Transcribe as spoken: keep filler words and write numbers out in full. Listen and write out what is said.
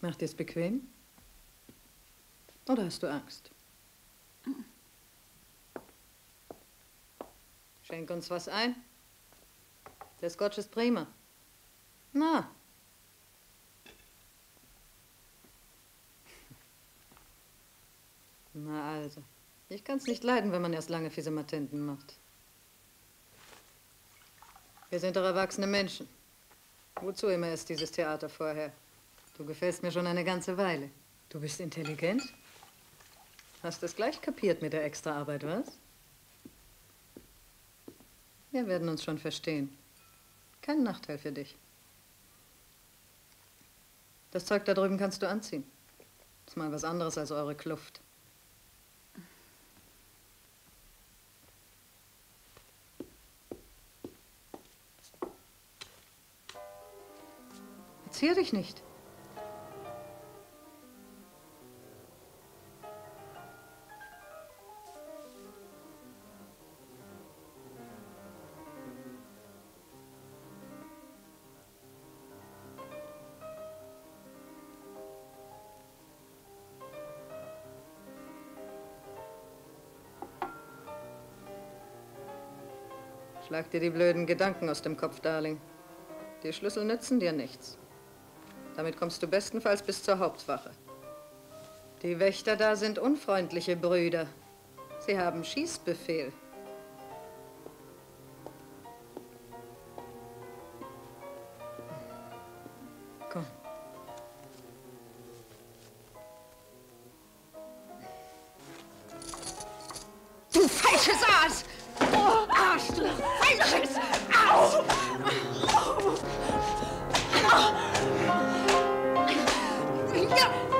Macht dir's bequem? Oder hast du Angst? Schenk uns was ein. Der Scotch ist prima. Na. Na also. Ich kann's nicht leiden, wenn man erst lange fiese Matenten macht. Wir sind doch erwachsene Menschen. Wozu immer erst dieses Theater vorher? Du gefällst mir schon eine ganze Weile. Du bist intelligent? Hast es gleich kapiert mit der Extraarbeit, was? Wir werden uns schon verstehen. Kein Nachteil für dich. Das Zeug da drüben kannst du anziehen. Ist mal was anderes als eure Kluft. Zier dich nicht. Schlag dir die blöden Gedanken aus dem Kopf, Darling. Die Schlüssel nützen dir nichts. Damit kommst du bestenfalls bis zur Hauptwache. Die Wächter da sind unfreundliche Brüder. Sie haben Schießbefehl. Komm. Du falsches Aas! Oh, Arsch, du falsches Aas! Ja.